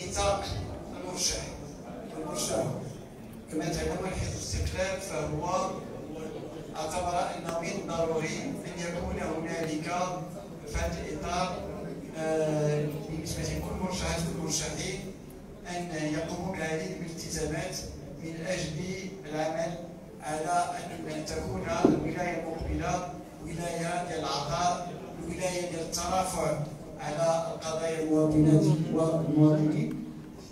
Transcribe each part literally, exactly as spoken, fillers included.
ميثاق المرشح. المرشح كما تعلمون حزب الاستقلال فهو اعتبر انه من الضروري ان يكون هنالك في هذا الاطار آه بالنسبه لكل مرشحات والمرشحين ان يقوموا بهذه الالتزامات من اجل العمل على ان تكون الولايه المقبله ولايه ديال العطاء، ولايه ديال الترافع على القضايا المواطنات والمواطنين،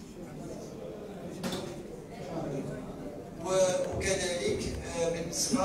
وكذلك بالنسبه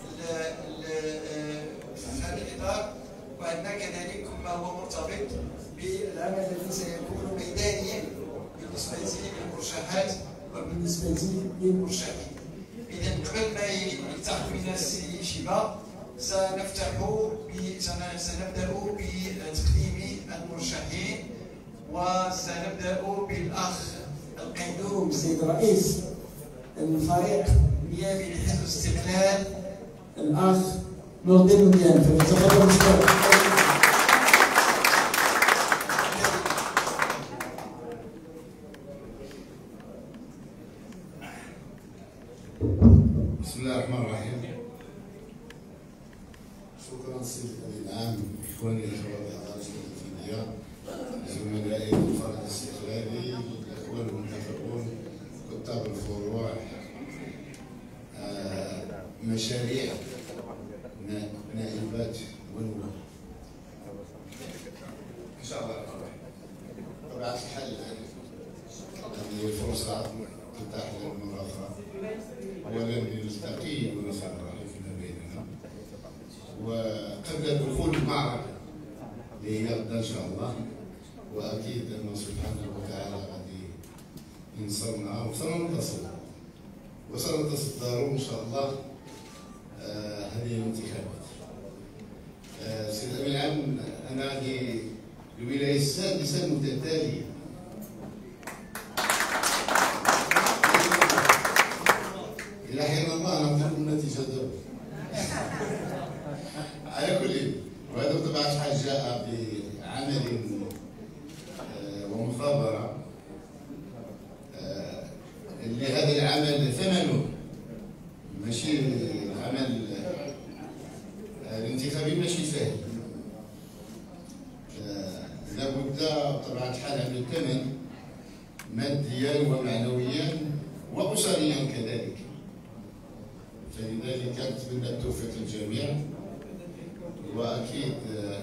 في هذا الاطار وان كذلك ما هو مرتبط بالعمل الذي سيكون ميدانيا بالنسبه للمرشحات وبالنسبه للمرشحين. اذا قبل ما يلتحق بنا السي شيبه سنفتح سنبدا بتقديم المرشحين، وسنبدا بالاخ القيدوم سيد رئيس الفريق النيابي لحزب الاستقلال الاخ نور الدين مديان، فليتفضل مشكور. بسم الله الرحمن الرحيم. شكرا سيدي الامين العام، اخواني الاخوات اعضاء لجنه التنفيذيه، زملائي في الفريق الاستقلالي، الاخوان المنتخبون، كتاب الفروع، آه، مشاريع، نائبات ونواب. ان شاء الله طبيعه الحال هذه الفرصه تتاح لنا مره اخرى ولن نلتقي ونتعرف فيما بيننا. وقبل الدخول المعركه اللي هي غدا ان شاء الله، واكيد انه سبحانه وتعالى غادي ينصرنا وسننتصر وسنتصدر ان شاء الله آه هذه الانتخابات. آه سيد الامين العام، انا هذه الولايه السادسه المتتاليه إلى حين الله ننتظر النتيجة دابا. على كل، وهذا بطبيعة الحال جاء بعمل ومثابرة لهذا العمل ثمنه، ماشي العمل الانتخابي ماشي سهل. لابد بطبيعة الحال عن الثمن ماديا ومعنويا وأسريا كذلك. فلذلك نتمنى التوفيق للجميع، واكيد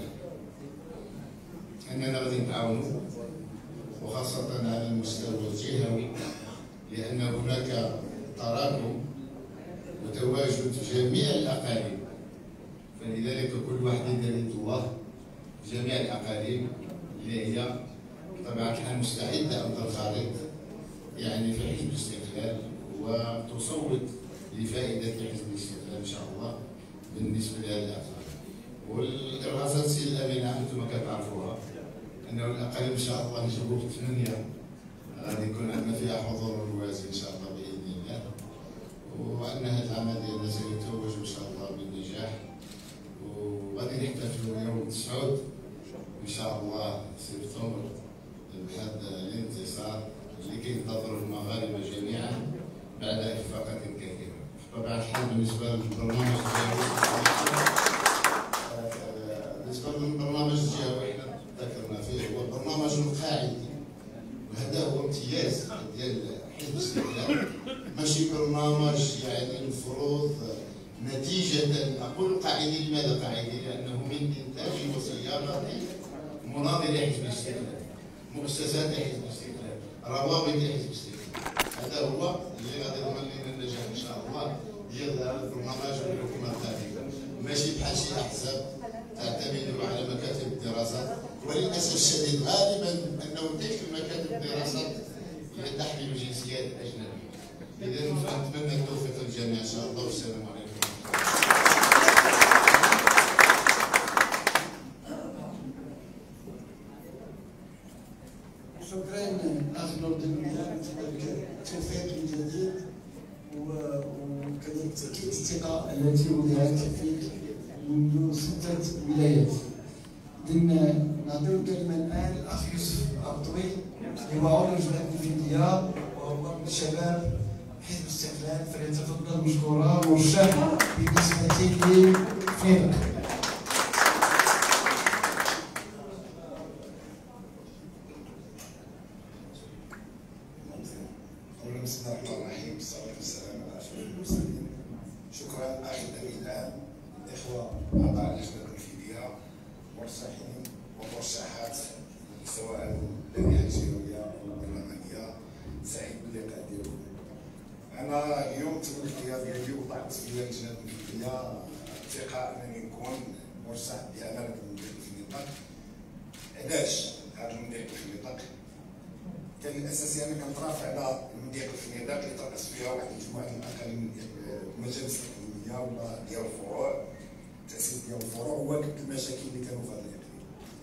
اننا غادي نتعاونوا، وخاصه على المستوى الجهوي، لان هناك تراكم وتواجد جميع الاقاليم، فلذلك كل واحد يدير يده جميع الاقاليم اللي هي بطبيعه الحال مستعده ان تنخرط يعني في حزب الاستقلال وتصوت لفائده حزب الاستقلال ان شاء الله بالنسبه لهذه الاعضاء. والارهاصات سي الامين عام انتم كتعرفوها انه الاقاليم ان شاء الله نجيبوا في ثمانيه غادي يكون عندنا فيها حضور موازي ان شاء الله باذن الله، وان هذا العمل ديالنا سيتوج ان شاء الله بالنجاح، وغادي نحتفلوا يوم التسعود ان شاء الله سبتمبر بهذا الانتصار اللي كينتظروا المغاربه جميعا بعد اخفاقات كثيره. بطبيعه الحال بالنسبه للبرنامج الجهوي، بالنسبه للبرنامج الجهوي احنا ذكرنا فيه هو البرنامج القاعدي، وهذا هو امتياز ديال حزب الاستقلال، ماشي برنامج يعني المفروض نتيجه. اقول قاعدي، لماذا قاعدي؟ لانه من انتاج وصياغه مناضلي حزب الاستقلال، مؤسسات حزب الاستقلال، روابط حزب الاستقلال. هذا هو اللي غادي يضمن لنا النجاح ان شاء الله ديال هذا البرنامج والحكومه القادمه، ماشي بحال شي احزاب تعتمد على مكاتب الدراسات، وللاسف الشديد غالبا انه تلك المكاتب الدراسات هي تحمل جنسيات اجنبيه. اذا فنتمنى التوفيق للجميع ان شاء الله، والسلام عليكم. شكرا اخ نور الدين، التوفيق من جديد وكذلك تاكيد الثقه التي وضعت فيك منذ سته ولايات. اذا نعطيو الكلمه الان الاخ يوسف الطويل. اللي هو عضو لجنة التنفيذية وهو من شباب حزب الاستقلال، فليتفضل مشكورا مرشح بالنسبة لفنيدق. بسم الله الرحمن الرحيم، والصلاة والسلام على أشرف المرسلين. شكرا أخي الأمين العام، الإخوة أعضاء اللجنة التنفيذية، مرشحين ومرشحات سواء اللائحة الجهوية أو البرلمانية، سعيد باللقاء ديالكم. أنا اليوم تم الاختيار ديالي وطلعت في اللجنة التنفيذية الثقة أنني نكون مرشح بأمانة المنطقة في النطاق. علاش هذا المنطقة في النطاق؟ كان الاساسي انا كنترافع على المضيق الفنيدق اللي ترأس فيها واحد مجموعه من الاقاليم ديال المجالس الاقليميه ولا ديال الفروع، التاسيس ديال الفروع وواجد المشاكل اللي كانوا في هذا الاقليم.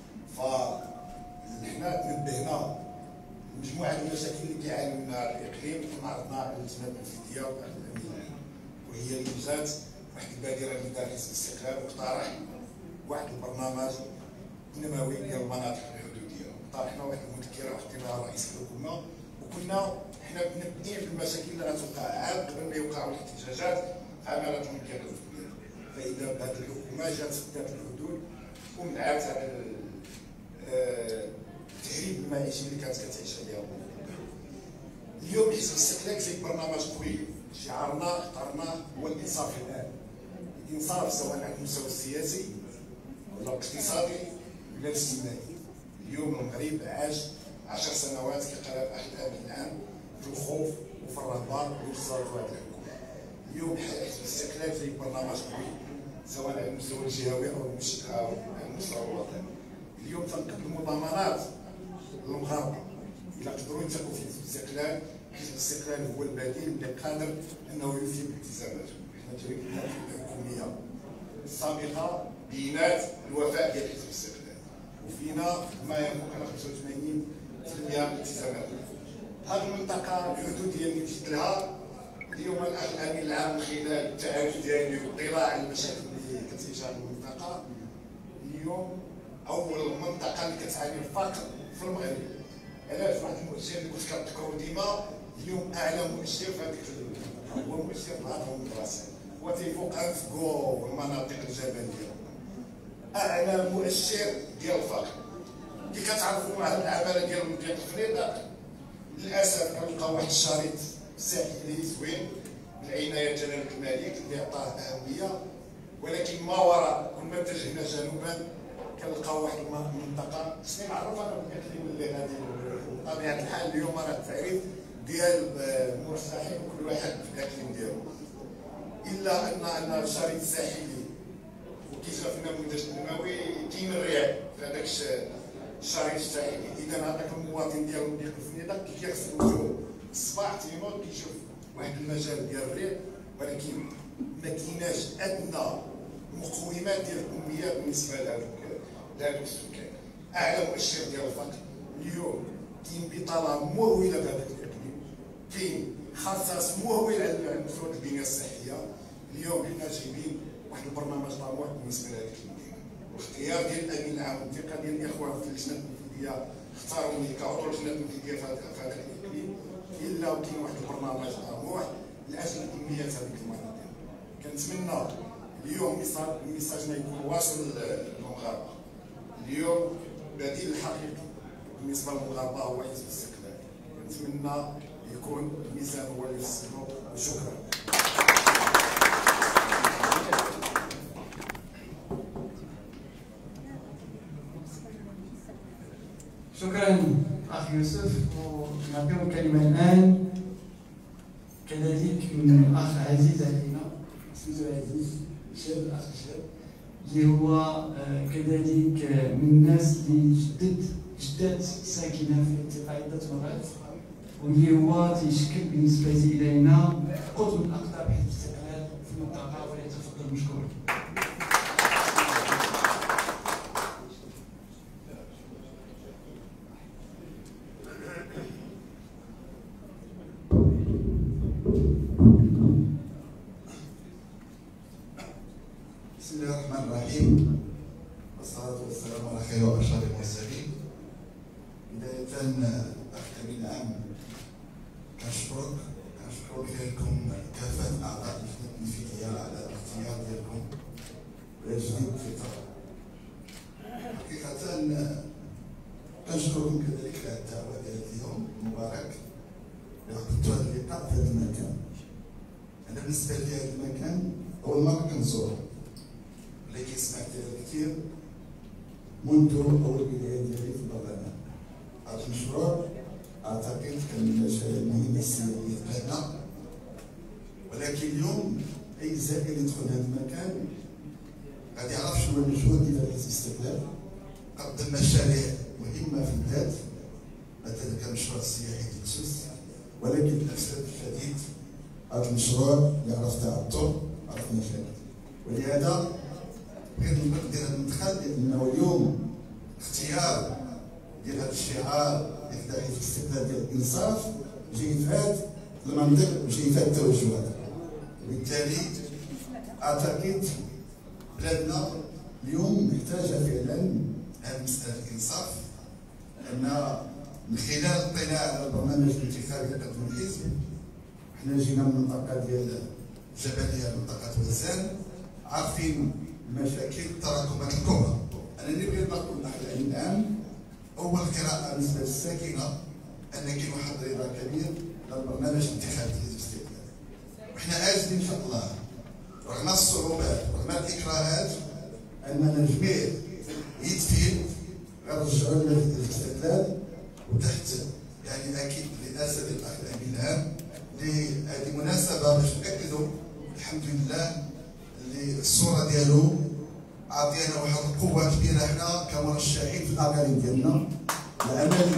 فحنا تنبهنا مجموعه المشاكل اللي كيعاني منها الاقليم، كنا عرضنا على اللجنه التنفيذيه وعلى الامين العام، وهي اللي جات واحد البادره من دار حزب الاستقلال واقترح واحد البرنامج نموي ديال المناطق الحدوديه. طرحنا واحد المذكره وحطيناها رئيس الحكومه، وكنا حنا منبهين بالمشاكل اللي غتوقع عاد قبل ما يوقعوا الاحتجاجات في عماله المنطقه الفنيه. فاذا بهذه الحكومه جات سدات الحدود ومنعت على التهريب المعيشي اللي كانت كتعيش عليها المنطقه. اليوم حزب الاستقلال زي برنامج قوي، شعارنا اخترناه هو الانصاف الان. الانصاف سواء على المستوى السياسي ولا الاقتصادي ولا الاجتماعي. اليوم المغرب عاش عشر سنوات كقرار احد الامين العام في الخوف وفي الرهبه وانتصار هذه الحكومه. اليوم حزب الاستقلال زي برنامج قوي سواء على المستوى الجهوي او على المستوى الوطني. اليوم تنقدموا ضمانات للمغاربه الا قدروا يثقوا في حزب الاستقلال. حزب الاستقلال هو البديل اللي قادر انه يوفي بالالتزاماته. حنا تجربتنا الحكوميه السابقه بينات الوفاء ديال حزب الاستقلال، وفينا ما يفوق على خمسة وثمانين بالمئة من الالتزامات. هذه المنطقه الحدوديه اللي مشيت لها اليوم الامين العام من خلال التعاون ديالي والاطلاع على المشاكل اللي كتعيش هذه المنطقه، اليوم اول منطقه اللي كتعاني الفقر في المغرب. علاش؟ واحد المؤشر اللي كنت كنذكرو ديما، اليوم اعلى مؤشر في هذيك المنطقه هو مؤشر الهضم الدراسي، هو تيفوق انفكو والمناطق الجبليه. اعلى مؤشر ديال الفقر اللي كتعرفوا مع هذه العماله ديال المنطقه الفنيدق. للاسف كنلقاو واحد الشريط ساحلي زوين بالعنايه جلاله الملك اللي عطاه اهميه، ولكن ما وراء كل ما اتجهنا جنوبا كنلقاو واحد المنطقه سني معروفه انا بالاقليم اللي غادي. بطبيعه الحال اليوم راه التعريف ديال المرشحين كل واحد في الاقليم ديالو، الا ان ان الشريط الساحلي وكيجا في النموذج النموي كاين الريع في هذاك الشريط الساحلي. اذا هذاك المواطن ديال المضيق الفنيدق كي كيغسل وجهه الصباح تينوض كيشوف واحد المجال ديال الريع، ولكن ما كايناش ادنى مقومات ديال الاميه بالنسبه لهذوك لهذوك السكان. اعلى مؤشر ديال الفقر اليوم كاين بطاله مهوله في هذاك الاقليم، كاين خصاص مهول على مستوى البنيه الصحيه. اليوم حنا جايبين واحد البرنامج طموح بالنسبه لهذيك المدينه، واختيار ديال الامين العام والثقه ديال الاخوه في اللجنه التنفيذيه اختاروني كعضو لجنه التنفيذيه في هذاك الاقليم، الا وكاين واحد البرنامج طموح لاجل تنميه هذيك المناطق. كنتمنى اليوم ميساجنا يكون واصل للمغاربه. اليوم بديل الحقيقي بالنسبه للمغاربه هو حزب الاستقلال. كنتمنى يكون الميزان هو اللي يفصلو. وشكرا. شكرا اخ يوسف. ونعطيو الكلمه الان كذلك من اخ عزيز علينا سميتو عزيز شاب، الاخ شاب اللي هو كذلك من الناس اللي جدد جدات ساكنه في تقاعدة مرات، واللي هو تيشكل بالنسبه الينا قطب من اقطاب حزب الاستقلال في المنطقه، فليتفضل مشكورا. بسم الله الرحمن الرحيم، والصلاة والسلام على خير وأشرف المرسلين. بداية أخي الامين العام كنشكرك كنشكر لكم كافه اعضاء اللجنه التنفيذيه على الاختيار ديالكم ولا جديد في الطرح. حقيقه كنشكركم كذلك على الدعوه ديال اليوم المبارك اللي عقدتوا هذا اللقاء في هذا المكان. انا بالنسبه لي هذا المكان اول مره كنزوره ولكن سمعت ديالو كثير منذ اول بدايه ديالي في البرلمان. هذا المشروع اعتقد كان من المشاريع المهمه السياسيه في بلادنا، ولكن اليوم اي زائر يدخل هذا المكان غادي يعرف شنو المجهود ديال حزب الاستقلال. قدم مشاريع مهمه في البلاد، مثلا كمشروع السياحي ديال السوس، ولكن للاسف الشديد هذا المشروع اللي عرف تعطل عرف مشاكل. ولهذا بغيت ندير هذا المدخل لانه اليوم اختيار ديال هذا الشعار ديال حزب الاستقلال ديال الانصاف جاي في هذا المنطق وجاي في هذه التوجهات. وبالتالي اعتقد بلادنا اليوم محتاجه فعلا هذه مساله الانصاف، لان من خلال الاطلاع على البرنامج الانتخابي اللي قدم الحزب حنا جينا من المنطقه ديال الجبليه منطقه وزان، عارفين المشاكل التراكمات الكبرى. انا اللي بغيت نقول الامين العام اول قراءه بالنسبه للساكنه ان كاين واحد الرضا كبير للبرنامج الانتخابي ديال الاستقلال، وحنا اجدين ان شاء الله رغم الصعوبات رغم الاكراهات اننا جميع يدفين غنرجعوا للاستقلال وتحت يعني اكيد رئاسه الاخ الامين العام. لهذه مناسبه باش ناكدوا الحمد لله اللي الصوره ديالو عطينا واحد القوه كبيره حنا كمرشحين في الاقاليم ديالنا. الامل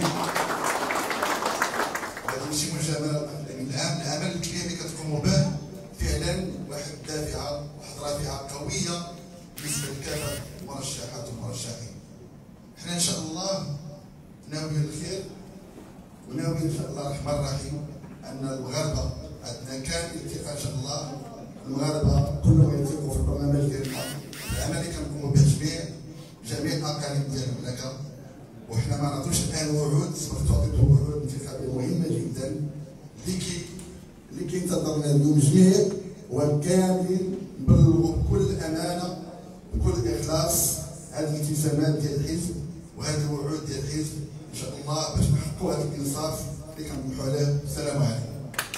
هذا ماشي مجامله الاخ الامين العام، الامل الكبير اللي كتقوموا به فعلا واحد الدافعه واحد رافعه قويه بالنسبه لكافه المرشحات والمرشحين. حنا ان شاء الله ناويين الخير وناويين ان شاء الله الرحمن الرحيم ان المغاربه عندنا كامل الثقه ان شاء الله. المغاربه كلهم يثقوا في البرنامج ديالنا، العمل اللي كنقوموا به جميع جميع الاقاليم ديال المملكه، وحنا ما نعطوش الان وعود تعطيو وعود انتخابيه مهمه جدا اللي كي اللي كينتظرنا اليوم جميع وكامل نبلغوا بكل امانه بكل اخلاص هذه الالتزامات ديال الحزب وهذه الوعود ديال الحزب ان شاء الله باش نحققوا هذا الانصاف اللي كنطمحوا عليه. السلام عليكم.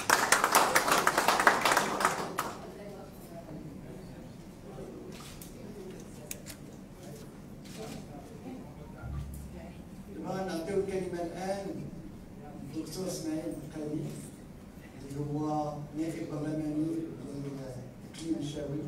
نعطيو الكلمه الان للدكتور اسماعيل القادي اللي هو نائب برلماني للاقليم الشاوي.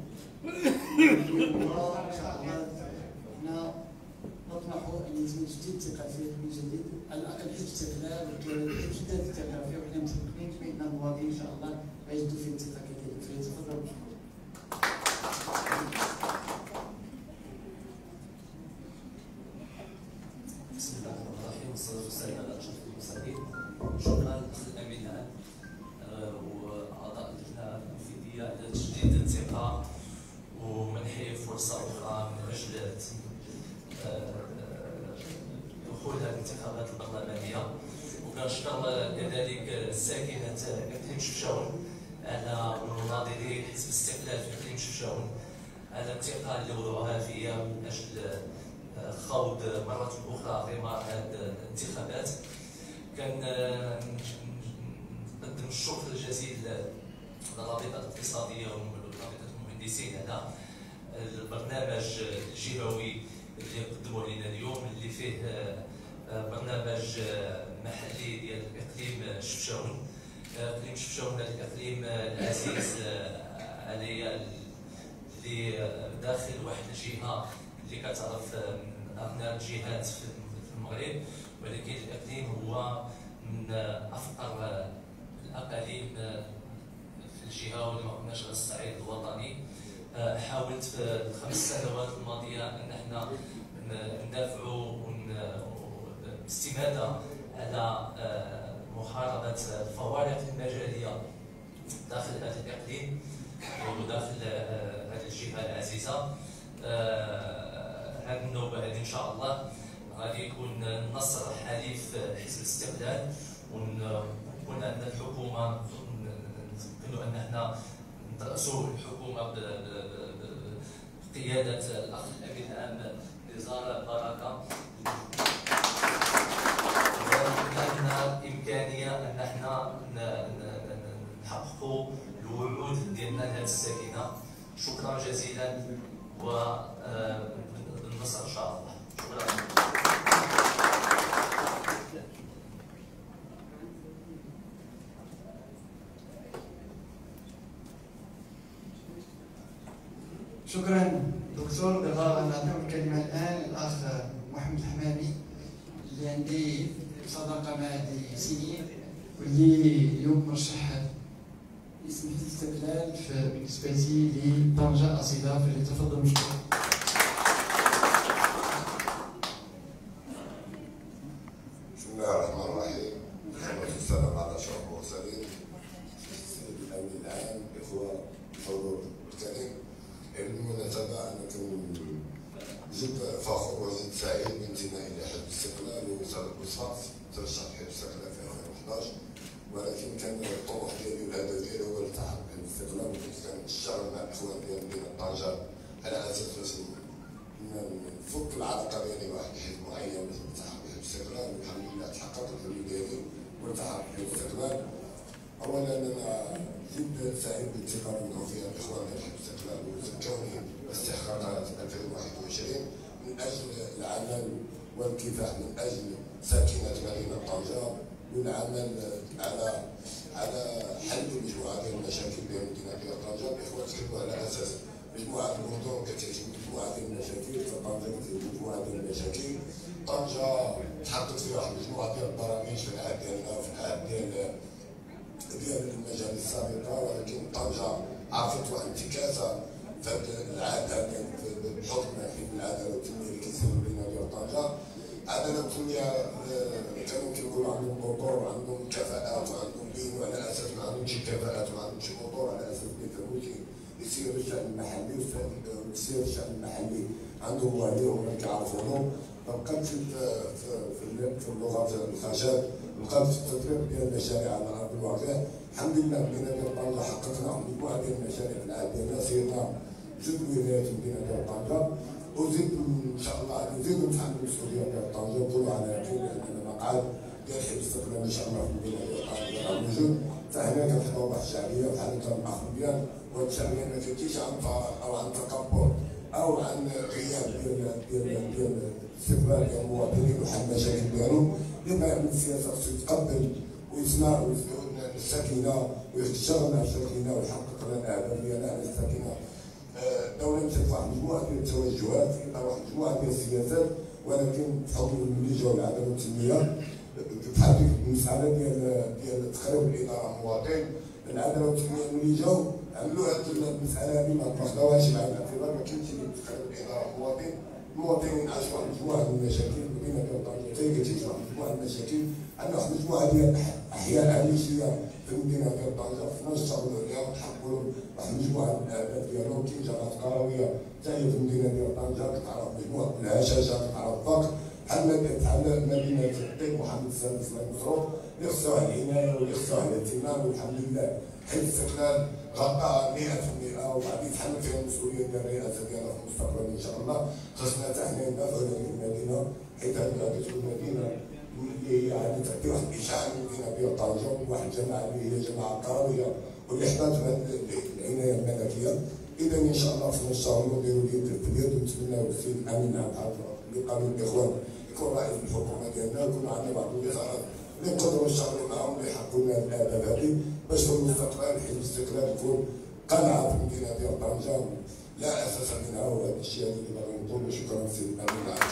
هو ان شاء الله حنا نطمحوا ان يتم تجديد الثقه فيه من جديد، على الاقل حزب الاستقلال والجداد الثقه فيه، وحنا متفقين بان المواطنين ان شاء الله غيجدوا فيه الثقه كذلك. فليتفضل بشكر. بسم الله الرحمن الرحيم والصلاه والسلام على اشرف المرسلين. شكرا الاخ الامين العام واعضاء اللجنه التنفيذيه على تجديد الثقه ومنح فرصه اخرى من اجل دخول هذه الانتخابات البرلمانيه. وكنشكر كذلك ساكنه اقليم شفشاون على مناضلي حزب الاستقلال في اقليم شفشاون على الثقه اللي وضعوها فيا من اجل خوض مرة أخرى غمار هذه الانتخابات. كان نقدم الشكر الجزيل للرابطة الاقتصادية ورابطة المهندسين على البرنامج الجهوي اللي قدموا لنا اليوم، اللي فيه برنامج محلي ديال اقليم شفشاون. اقليم شفشاون هذا الاقليم العزيز عليا اللي داخل واحد الجهه اللي كتعرف من اغنى الجهات في المغرب، ولكن الاقليم هو من افقر الاقاليم في الجهه ولا ما قلناش على الصعيد الوطني. حاولت في الخمس سنوات الماضيه ان احنا ندافعوا باستماته على محاربه الفوارق المجاليه داخل هذا الاقليم وداخل هذه الجهه العزيزه. هذه النوبه هذه ان شاء الله غادي يكون النصر حليف حزب الاستقلال، ونكون عندنا الحكومه نمكنوا ان احنا نترأسوا الحكومه بقياده الاخ الامين العام نزار بركه. عندنا امكانيه ان احنا نحققوا الوعود ديالنا لهذه الساكنه. شكرا جزيلا وبالنصر ان شاء الله. شكرا. شكرا دكتور. دابا نعطيو الكلمه الان الاخ محمد الحمامي اللي عندي صداقه مع هذه سنين واللي اليوم مرشح اسم الاستقلال بالنسبه لي لطنجه اصيله، فليتفضل مشكورا. بسم الله الرحمن الرحيم. والصلاه والسلام على اشرف المرسلين السيد الامين العام، اخوه الحضور الكريم. بالمناسبه انا جد فخور وجد سعيد بانتمائي لحزب الاستقلال وصفات ترشح حزب الاستقلال في ألفين وإحداش، ولكن كان الطموح ديالي والهدف ديالي هو الالتحاق بحزب الاستقلال، وكنت كنشتغل مع الاخوان ديال مدينه طنجه على اساس باش نفك العلاقه بيني وواحد الحزب معين باش نلتحق بحزب الاستقلال. والحمد لله تحققت الحلم ديالي والتحق بحزب الاستقلال. اولا انا جد سعيد بالثقه منهم في الاخوان ديال حزب الاستقلال وزكوني باستحقاقات ألفين وواحد وعشرين من اجل العمل والكفاح من اجل ساكنه مدينه طنجه والعمل على على حل مجموعه ديال المشاكل بين مدينه ديال طنجه. الاخوان تكلموا على اساس مجموعه المدن كتعيش مجموعه ديال المشاكل، فطنجه كتعيش مجموعه ديال المشاكل. طنجه تحققت فيها واحد المجموعه ديال البرامج في العهد ديالنا وفي العهد ديال ديال المجالس السابقه، ولكن طنجه عرفت واحد الانتكاسه في هذا العهد هذا بحكم حزب العداله والتنميه اللي كيسير بين ديال طنجه. العداله والتنميه كانوا كيقولوا عندهم موتور وعندهم كفاءات وعندهم بين، وعلى اساس ما عندهمش كفاءات وما عندهمش موتور على اساس ما يفهموش يسير الشان المحلي ويسير الشان المحلي عندهم واليهم ما كيعرفوهم. فبقات في في اللغه الخشب بقات في التطبيق ديال المشاريع على ارض الواقع. الحمد لله مدينه ديال طنجه حققنا مجموعه ديال المشاريع في العهد ديالنا، سيرنا جزء ولايات مدينه ديال طنجه، وزيد ان شاء الله نزيدو نتحملوا المسؤوليه ديال طنجه ونكونوا على يقين بان مقعد ديال حزب الاستقلال ان شاء الله في المدينه ديال طنجه راه موجود. فهنا كنحضروا واحد الشعبيه بحال هكا الاخ مزيان، وهاد الشعبيه ما تجيش عن فراغ او عن تكبر او عن غياب ديال ديال ديال استقبال ديال المواطنين وحل المشاكل ديالهم. لما يعمل السياسه خصو يتقبل ويسمع الساكنه ويشتغل مع الساكنه ويحقق لنا الاهداف ديالنا على الساكنه. الدوله مشات واحد المجموعه ديال التوجهات فيها واحد المجموعه ديال السياسات، ولكن بحكم الملي جاو العداله والتنميه بحال ديك المساله ديال ديال تخريب الاداره المواطن، العداله والتنميه ملي جاو عملوا هذه المساله هذه ما خداوهاش بعين الاعتبار، ما كاينش اللي تخرب الاداره المواطن. المواطنين عاشوا واحد المجموعه من المشاكل، المدينه ديال طنجه حتى هي كتعيش واحد المجموعه من المشاكل. عندنا واحد المجموعه ديال الاحياء عميشيه في المدينه ديال طنجه، خصنا نشتغلوا عليها ونحققوا واحد المجموعه من الاهداف ديالهم. كاين جامعه قرويه حتى هي في المدينه ديال طنجه كتعرف مجموعه من الهشاشه، كتعرف الفقر، بحال بحال مدينه الطيب محمد السادس الله ينصرو اللي خصها العنايه واللي خصها الاهتمام. والحمد لله حزب الاستقلال غطى مئة في المئة وغادي يتحمل فيها المسؤوليه ديال الرئاسه ديالها في المستقبل ان شاء الله. خصنا حتى حنا ندافعوا على هذه المدينه، حيت هذه غادي تكون مدينه اللي هي غادي تعطي واحد الاشعاع للمدينه ديال طنجه، واحد الجماعه اللي هي جماعه قرويه واللي حطات العنايه الملكيه. اذا ان شاء الله خصنا نشتغلوا ونديروا اليد في اليد، ونتمناو السيد الامين العام بحال اللي قالوا الاخوان يكون رئيس الحكومه ديالنا، ويكون عندنا بعض الوزارات اللي نقدروا نشتغلوا معاهم اللي يحققوا لنا الاهداف هذه، باش في المستقبل حزب الاستقلال يكون قلعه في المدينه ديال طنجه لا اساس منها. وهذا الشيء اللي باغي نقولوا. شكرا سيد الامين العام.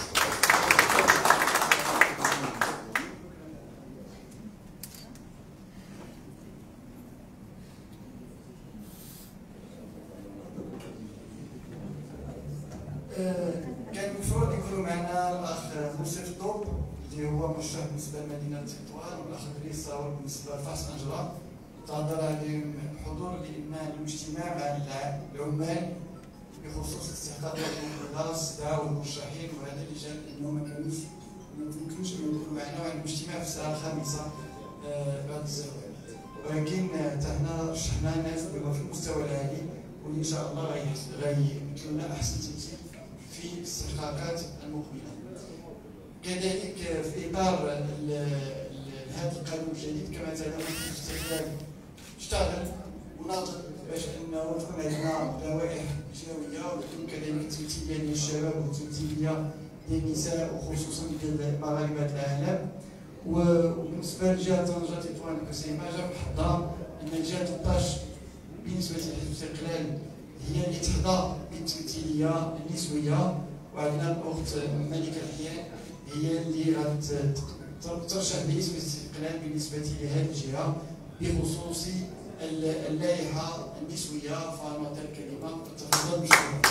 كان المفروض يكونوا معنا الاخ مصطفى الطوب اللي هو مرشح بالنسبه لمدينه تطوان، والاخ ادريس صاور بالنسبه لفاس انجرا. تعذر عليهم الحضور لان الاجتماع مع العمال بخصوص استحقاقات الناس دعوا المرشحين وهذا اللي جاب انه ما كانوش ما يمكنوش انهم يكونوا معنا، وعندهم اجتماع في الساعه الخامسه بعد الزواج، ولكن حنا رشحنا ناس اللي هما في المستوى العالي واللي ان شاء الله غيمثلوا لنا احسن تمثيل في الاستحقاقات المقبله. كذلك في اطار هذا القانون الجديد كما تعلمون الاستقلال اشتغل وناضل باش انه تكون عندنا لوائح جهويه وتكون كذلك تمثيليه ديال الشباب وتمثيليه ديال النساء وخصوصا ديال مغاربه العالم. وبالنسبه لجهه طنجه تطوان الكسيمه جا بحظها ان الجهه ثلاثة عشر بالنسبه لحزب الاستقلال هي اللي تحظى بالتمثيليه النسويه، وعندنا الاخت ملكه الحيان هي اللي غترشح باسم الاستقلال بالنسبه لهذه الجهه بخصوص اللائحه النسويه. فنعطي الكلمه تفضل بشكرا.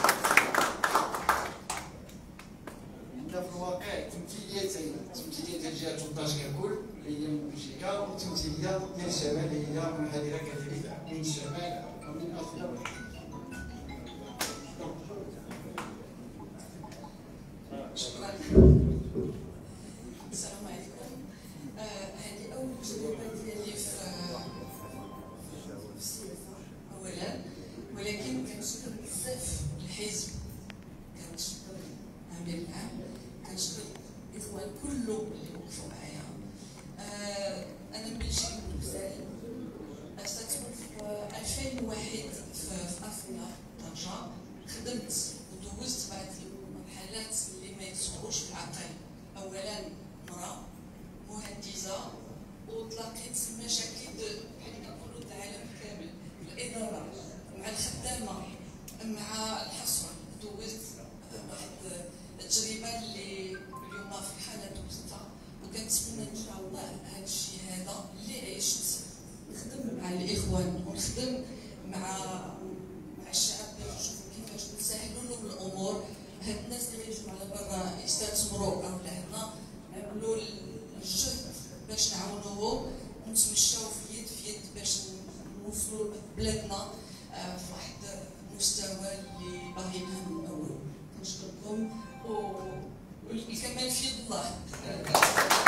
عندنا في الواقع تمثيليتين، تمثيليه ديال الجهه ثلاثة عشر ككل اللي هي من بلجيكا، والتمثيليه ديال الشمال اللي هي منحدره كذلك من الشمال ومن افريقيا. شكرا. السلام عليكم. هذه أول تجربة ديالي في السياسة أولا، ولكن كنشكر بزاف الحزب، كنشكر الأمير العام، كنشكر الإخوان كلهم اللي وقفوا معايا. أنا من بلجيكا من بزاف، أسست في ألفين وواحد في أفريقيا طنجة، خدمت ودوزت بعض المرحلات اللي ما يتصوروش في العقل. أولا مرأة مهندسة وتلاقيت مشاكل بحال كنقولوا العالم كامل، الإدارة مع الخدامة مع الحصر. دوزت واحد التجربة اللي اليوم فرحانة دوزتها، وكنتمنى إن شاء الله هذا الشيء هذا اللي عشت نخدم مع الإخوان ونخدم مع مع الشعب باش نشوفوا كيفاش نسهلوا لهم الأمور. هاد الناس اللي كيجيو على برا يستثمروا او لهنا نعملوا الجهد باش نعاونوهم ونتمشاو في يد في يد باش نوصلوا بلادنا في واحد المستوى اللي باغيينها من الاول. كنشكركم والكمال في يد الله.